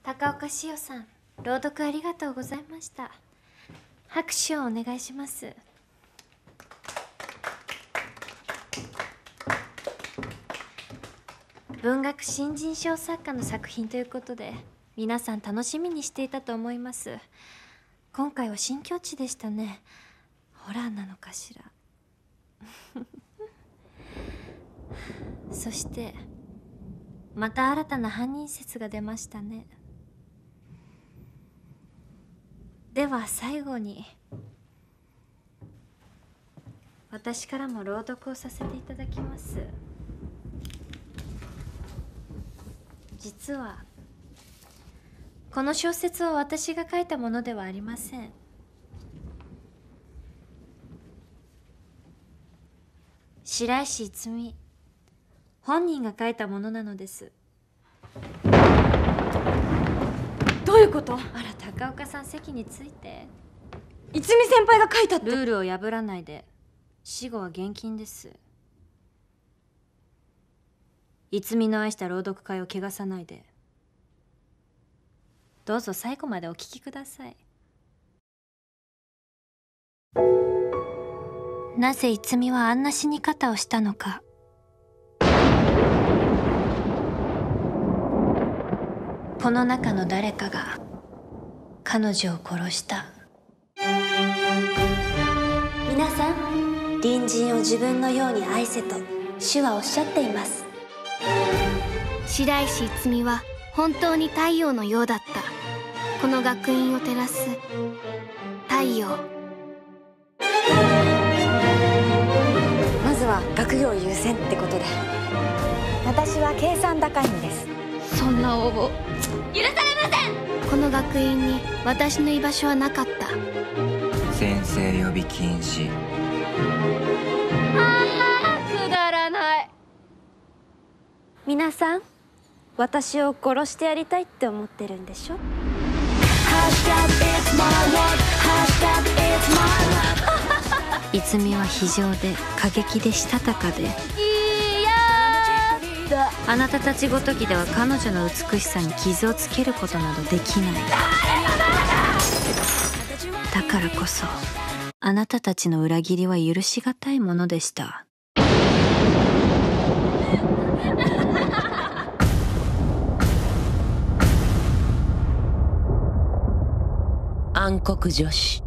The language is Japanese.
高岡しおさん、朗読ありがとうございました。拍手をお願いします。文学新人賞作家の作品ということで、皆さん楽しみにしていたと思います。今回は新境地でしたね。ホラーなのかしら。そしてまた新たな犯人説が出ましたね。では最後に私からも朗読をさせていただきます。実はこの小説は私が書いたものではありません。白石逸美本人が書いたものなのです。 どういうこと？ あら、高岡さん、席について。 逸美先輩が書いたって。 ルールを破らないで。死後は厳禁です。逸美の愛した朗読会を汚さないで。どうぞ最後までお聞きください。なぜ逸美はあんな死に方をしたのか。この中の誰かが彼女を殺した。皆さん、隣人を自分のように愛せと主はおっしゃっています。 白石逸美は本当に太陽のようだった。この学院を照らす太陽。 まずは学業優先ってことで。私は計算高いんです。 そんな応募許されません。この学院に私の居場所はなかった。 先生呼び禁止。 くだらない。 皆さん、私を殺してやりたいって思ってるんでしょ？ 逸美は非情で過激でしたたかで、あなたたちごときでは彼女の美しさに傷をつけることなどできない。だからこそあなたたちの裏切りは許しがたいものでした。 暗黒女子。